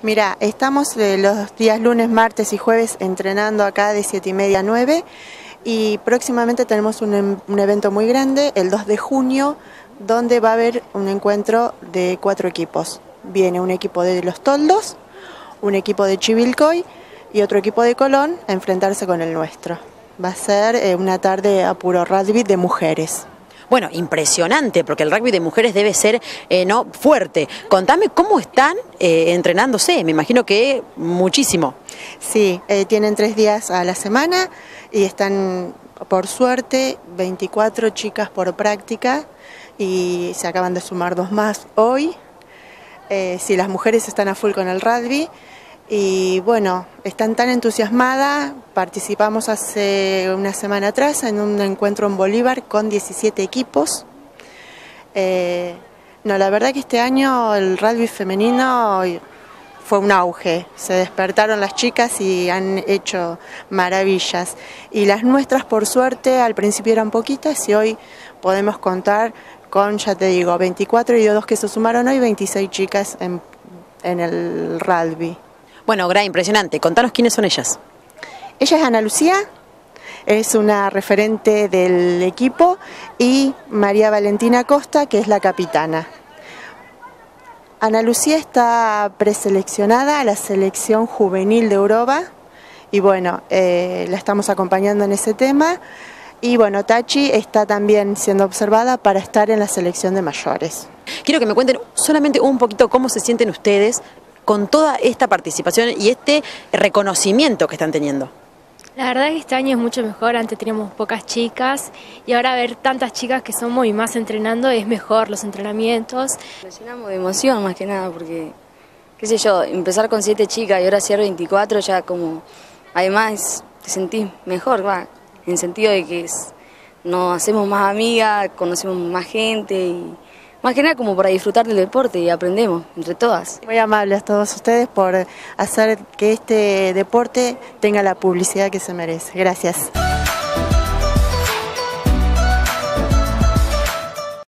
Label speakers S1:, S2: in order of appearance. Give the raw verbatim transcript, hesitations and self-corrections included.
S1: Mira, estamos eh, los días lunes, martes y jueves entrenando acá de siete y media a nueve y próximamente tenemos un, un evento muy grande, el dos de junio, donde va a haber un encuentro de cuatro equipos. Viene un equipo de Los Toldos, un equipo de Chivilcoy y otro equipo de Colón a enfrentarse con el nuestro. Va a ser eh, una tarde a puro rugby de mujeres.
S2: Bueno, impresionante, porque el rugby de mujeres debe ser eh, no fuerte. Contame cómo están eh, entrenándose, me imagino que muchísimo.
S1: Sí, eh, tienen tres días a la semana y están, por suerte, veinticuatro chicas por práctica y se acaban de sumar dos más hoy. Eh, sí, las mujeres están a full con el rugby. Y bueno, están tan entusiasmadas, participamos hace una semana atrás en un encuentro en Bolívar con diecisiete equipos. Eh, no, la verdad que este año el rugby femenino fue un auge, se despertaron las chicas y han hecho maravillas. Y las nuestras, por suerte, al principio eran poquitas y hoy podemos contar con, ya te digo, veinticuatro y dos que se sumaron hoy, veintiséis chicas en, en el rugby.
S2: Bueno, Gra, impresionante. Contanos quiénes son ellas.
S1: Ella es Ana Lucía, es una referente del equipo, y María Valentina Costa, que es la capitana. Ana Lucía está preseleccionada a la selección juvenil de Europa y bueno, eh, la estamos acompañando en ese tema. Y bueno, Tachi está también siendo observada para estar en la selección de mayores.
S2: Quiero que me cuenten solamente un poquito cómo se sienten ustedes con toda esta participación y este reconocimiento que están teniendo.
S3: La verdad que este año es mucho mejor, antes teníamos pocas chicas y ahora ver tantas chicas que somos y más entrenando es mejor los entrenamientos.
S4: Nos llenamos de emoción más que nada porque, qué sé yo, empezar con siete chicas y ahora ser veinticuatro ya como, además te sentís mejor, va, en sentido de que es, nos hacemos más amigas, conocemos más gente y más que nada como para disfrutar del deporte y aprendemos entre todas.
S1: Muy amables a todos ustedes por hacer que este deporte tenga la publicidad que se merece. Gracias.